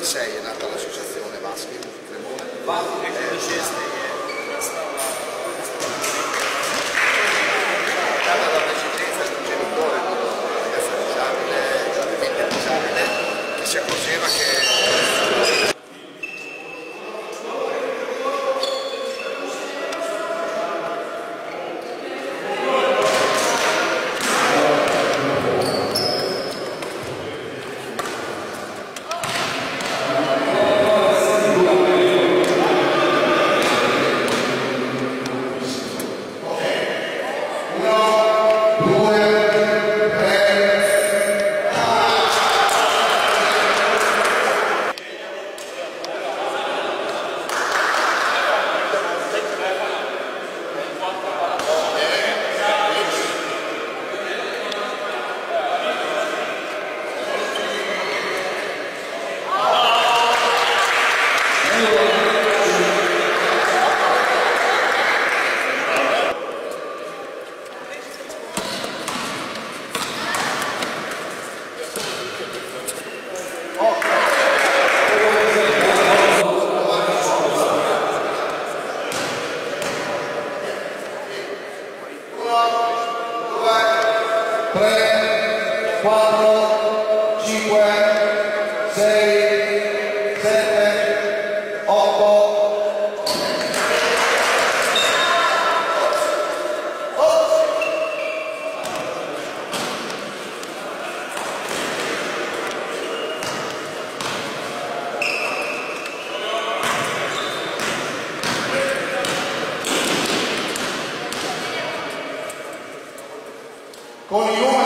96 è nata l'associazione Vaschi Cremona. Nata dall'esigenza di un genitore di una ragazza disabile, gravemente disabile, che si accorgeva che con i numeri